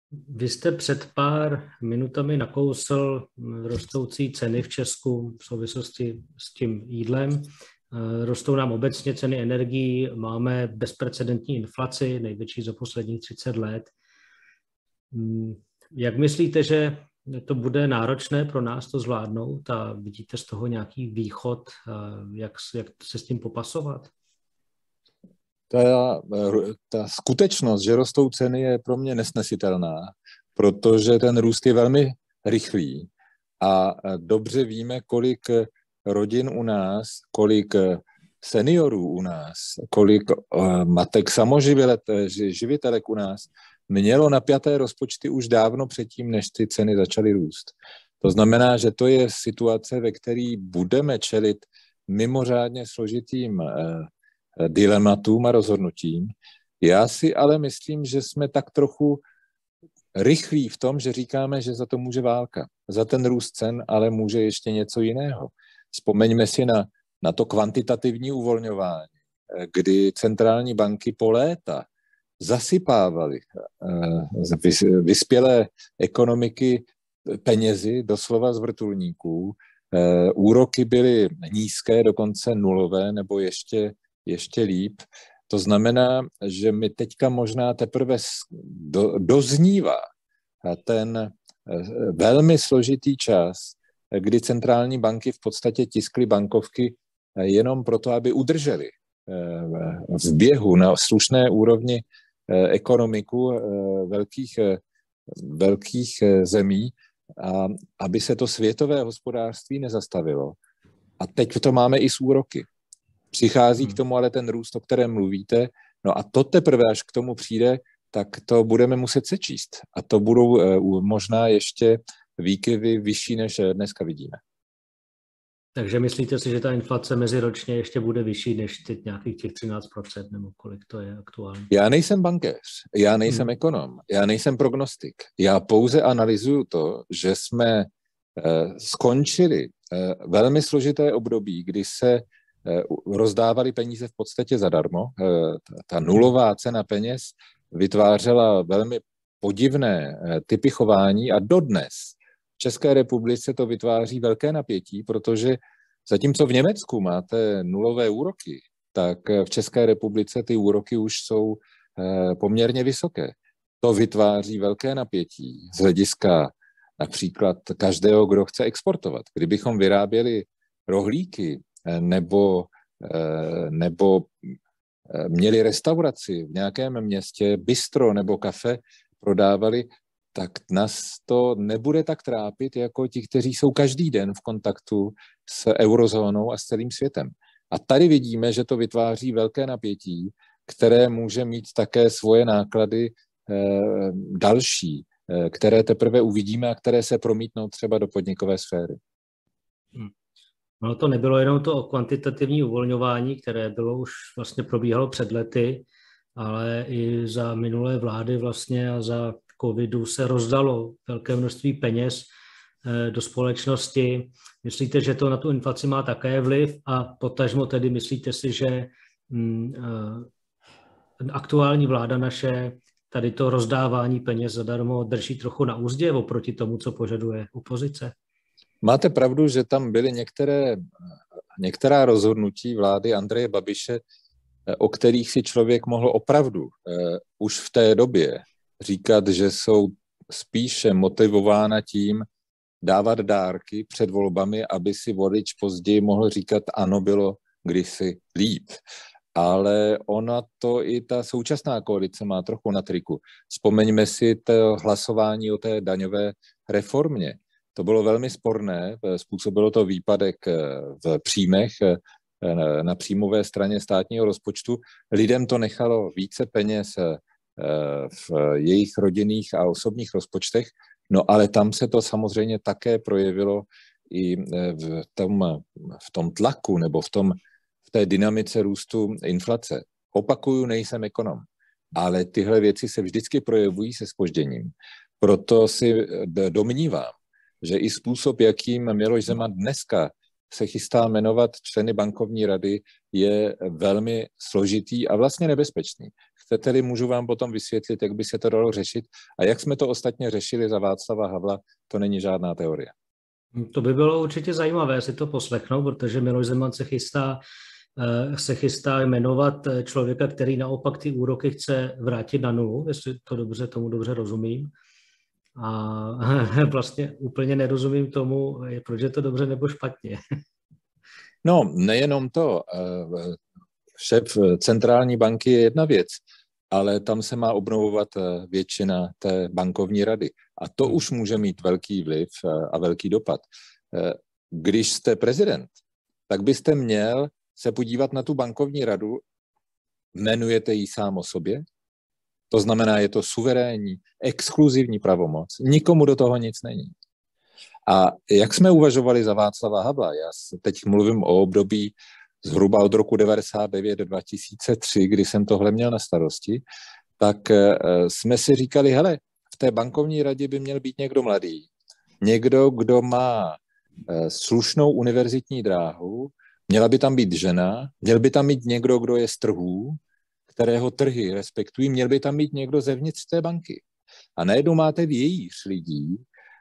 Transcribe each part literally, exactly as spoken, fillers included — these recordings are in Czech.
Vy jste před pár minutami nakousl rostoucí ceny v Česku v souvislosti s tím jídlem. Rostou nám obecně ceny energií, máme bezprecedentní inflaci, největší za posledních třicet let. Jak myslíte, že to bude náročné pro nás to zvládnout a vidíte z toho nějaký východ, jak, jak se s tím popasovat? Ta, ta skutečnost, že rostou ceny, je pro mě nesnesitelná, protože ten růst je velmi rychlý a dobře víme, kolik rodin u nás, kolik seniorů u nás, kolik matek samoživitelek u nás mělo napjaté rozpočty už dávno předtím, než ty ceny začaly růst. To znamená, že to je situace, ve které budeme čelit mimořádně složitým dilematům a rozhodnutím. Já si ale myslím, že jsme tak trochu rychlí v tom, že říkáme, že za to může válka. Za ten růst cen ale může ještě něco jiného. Vzpomeňme si na, na to kvantitativní uvolňování, kdy centrální banky po léta zasypávaly vyspělé ekonomiky penězi doslova z vrtulníků. Úroky byly nízké, dokonce nulové, nebo ještě ještě líp. To znamená, že mi teďka možná teprve do, doznívá ten velmi složitý čas, kdy centrální banky v podstatě tiskly bankovky jenom proto, aby udrželi v běhu na slušné úrovni ekonomiku velkých, velkých zemí, a aby se to světové hospodářství nezastavilo. A teď to máme i s úroky. Přichází k tomu ale ten růst, o kterém mluvíte, no a to teprve, až k tomu přijde, tak to budeme muset sečíst. A to budou možná ještě výkyvy vyšší, než dneska vidíme. Takže myslíte si, že ta inflace meziročně ještě bude vyšší než teď nějakých těch třináct procent, nebo kolik to je aktuálně? Já nejsem bankéř, já nejsem hmm. ekonom, já nejsem prognostik. Já pouze analyzuju to, že jsme eh, skončili eh, velmi složité období, kdy se rozdávali peníze v podstatě zadarmo. Ta nulová cena peněz vytvářela velmi podivné typy chování a dodnes v České republice to vytváří velké napětí, protože zatímco v Německu máte nulové úroky, tak v České republice ty úroky už jsou poměrně vysoké. To vytváří velké napětí z hlediska například každého, kdo chce exportovat. Kdybychom vyráběli rohlíky nebo, nebo měli restauraci v nějakém městě, bistro nebo kafe prodávali, tak nás to nebude tak trápit jako ti, kteří jsou každý den v kontaktu s eurozónou a s celým světem. A tady vidíme, že to vytváří velké napětí, které může mít také svoje náklady eh, další, eh, které teprve uvidíme a které se promítnou třeba do podnikové sféry. Hmm. No to nebylo jenom to kvantitativní uvolňování, které bylo už vlastně probíhalo před lety, ale i za minulé vlády vlastně a za covidu se rozdalo velké množství peněz do společnosti. Myslíte, že to na tu inflaci má také vliv a potažmo tedy myslíte si, že aktuální vláda naše tady to rozdávání peněz zadarmo drží trochu na úzdě oproti tomu, co požaduje opozice? Máte pravdu, že tam byly některé, některá rozhodnutí vlády Andreje Babiše, o kterých si člověk mohl opravdu eh, už v té době říkat, že jsou spíše motivována tím dávat dárky před volbami, aby si volič později mohl říkat, ano, bylo kdysi líp. Ale ona to i ta současná koalice má trochu na triku. Vzpomeňme si to hlasování o té daňové reformě. To bylo velmi sporné, způsobilo to výpadek v příjmech na příjmové straně státního rozpočtu. Lidem to nechalo více peněz v jejich rodinných a osobních rozpočtech, no ale tam se to samozřejmě také projevilo i v tom, v tom tlaku nebo v, tom, v té dynamice růstu inflace. Opakuju, nejsem ekonom, ale tyhle věci se vždycky projevují se zpožděním. Proto si domnívám, že i způsob, jakým Miloš Zeman dneska se chystá jmenovat členy bankovní rady, je velmi složitý a vlastně nebezpečný. Chcete-li, můžu vám potom vysvětlit, jak by se to dalo řešit. A jak jsme to ostatně řešili za Václava Havla, to není žádná teorie. To by bylo určitě zajímavé si to poslechnout, protože Miloš Zeman se chystá, se chystá jmenovat člověka, který naopak ty úroky chce vrátit na nulu, jestli to dobře, tomu dobře rozumím. A vlastně úplně nerozumím tomu, proč je to dobře nebo špatně. No, nejenom to. Šéf centrální banky je jedna věc, ale tam se má obnovovat většina té bankovní rady. A to už může mít velký vliv a velký dopad. Když jste prezident, tak byste měl se podívat na tu bankovní radu, jmenujete ji sám o sobě, to znamená, je to suverénní, exkluzivní pravomoc, nikomu do toho nic není. A jak jsme uvažovali za Václava Havla, já teď mluvím o období zhruba od roku devadesát devět do dva tisíce tři, kdy jsem tohle měl na starosti, tak jsme si říkali, hele, v té bankovní radě by měl být někdo mladý, někdo, kdo má slušnou univerzitní dráhu, měla by tam být žena, měl by tam být někdo, kdo je z trhů, kterého trhy respektují, měl by tam být někdo zevnitř té banky. A najednou máte vějíř lidí,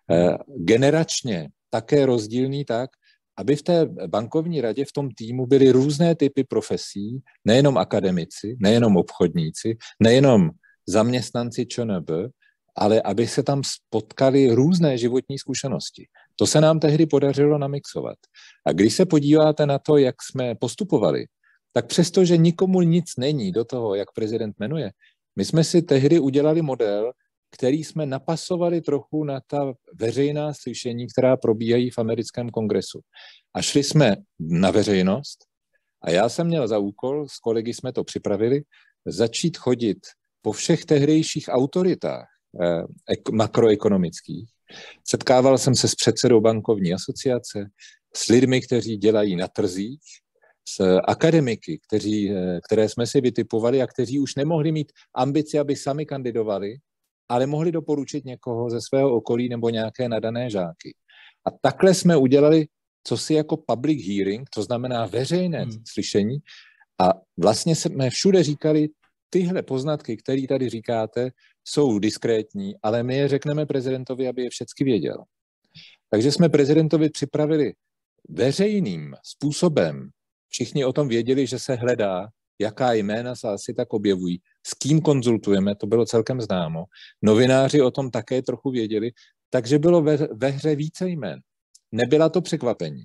generačně také rozdílný tak, aby v té bankovní radě, v tom týmu byly různé typy profesí, nejenom akademici, nejenom obchodníci, nejenom zaměstnanci ČNB, ale aby se tam spotkali různé životní zkušenosti. To se nám tehdy podařilo namixovat. A když se podíváte na to, jak jsme postupovali, tak přestože nikomu nic není do toho, jak prezident jmenuje, my jsme si tehdy udělali model, který jsme napasovali trochu na ta veřejná slyšení, která probíhají v americkém kongresu. A šli jsme na veřejnost a já jsem měl za úkol, s kolegy jsme to připravili, začít chodit po všech tehdejších autoritách eh, makroekonomických. Setkával jsem se s předsedou bankovní asociace, s lidmi, kteří dělají na trzích, s akademiky, kteří, které jsme si vytipovali a kteří už nemohli mít ambici, aby sami kandidovali, ale mohli doporučit někoho ze svého okolí nebo nějaké nadané žáky. A takhle jsme udělali cosi jako public hearing, to znamená veřejné hmm. slyšení a vlastně jsme všude říkali, tyhle poznatky, které tady říkáte, jsou diskrétní, ale my je řekneme prezidentovi, aby je všechny věděl. Takže jsme prezidentovi připravili veřejným způsobem, všichni o tom věděli, že se hledá, jaká jména se asi tak objevují, s kým konzultujeme, to bylo celkem známo. Novináři o tom také trochu věděli, takže bylo ve, ve hře více jmén. Nebyla to překvapení.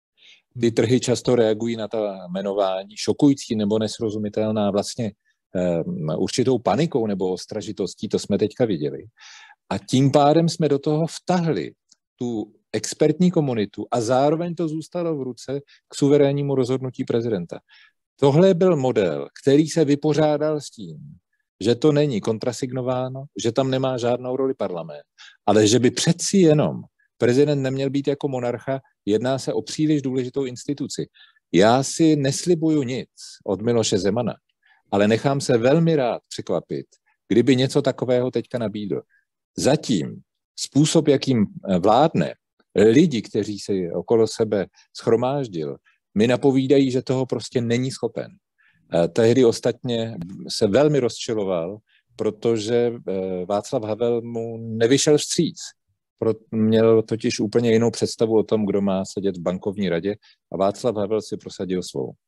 Ty trhy často reagují na ta jmenování šokující nebo nesrozumitelná vlastně um, určitou panikou nebo ostražitostí, to jsme teďka viděli. A tím pádem jsme do toho vtahli tu expertní komunitu a zároveň to zůstalo v ruce k suverénnímu rozhodnutí prezidenta. Tohle byl model, který se vypořádal s tím, že to není kontrasignováno, že tam nemá žádnou roli parlament, ale že by přeci jenom prezident neměl být jako monarcha, jedná se o příliš důležitou instituci. Já si neslibuju nic od Miloše Zemana, ale nechám se velmi rád překvapit, kdyby něco takového teďka nabídl. Zatím způsob, jakým vládne, lidi, kteří se okolo sebe shromáždil, mi napovídají, že toho prostě není schopen. Tehdy ostatně se velmi rozčiloval, protože Václav Havel mu nevyšel vstříc. Měl totiž úplně jinou představu o tom, kdo má sedět v bankovní radě a Václav Havel si prosadil svou.